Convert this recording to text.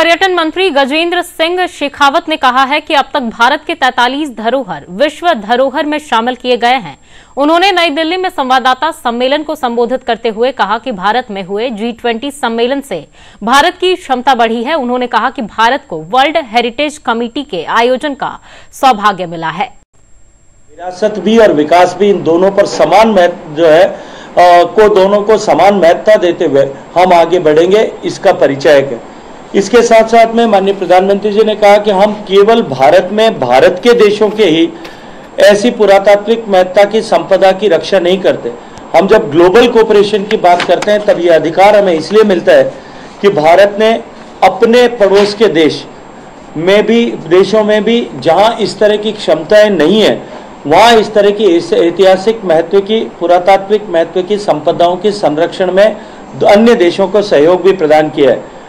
पर्यटन मंत्री गजेंद्र सिंह शेखावत ने कहा है कि अब तक भारत के 43 धरोहर विश्व धरोहर में शामिल किए गए हैं। उन्होंने नई दिल्ली में संवाददाता सम्मेलन को संबोधित करते हुए कहा कि भारत में हुए G20 सम्मेलन से भारत की क्षमता बढ़ी है। उन्होंने कहा कि भारत को वर्ल्ड हेरिटेज कमेटी के आयोजन का सौभाग्य मिला है। विरासत भी और विकास भी इन दोनों पर समान महत्व जो है दोनों को समान महत्ता देते हुए हम आगे बढ़ेंगे, इसका परिचय है। इसके साथ साथ में माननीय प्रधानमंत्री जी ने कहा कि हम केवल भारत में भारत के देशों के ही ऐसी पुरातात्विक महत्ता की संपदा की रक्षा नहीं करते। हम जब ग्लोबल कोऑपरेशन की बात करते हैं तब ये अधिकार हमें इसलिए मिलता है कि भारत ने अपने पड़ोस के देशों में भी जहां इस तरह की क्षमताएं नहीं है, वहां इस तरह की ऐतिहासिक महत्व की पुरातात्विक महत्व की संपदाओं के संरक्षण में अन्य देशों को सहयोग भी प्रदान किया है।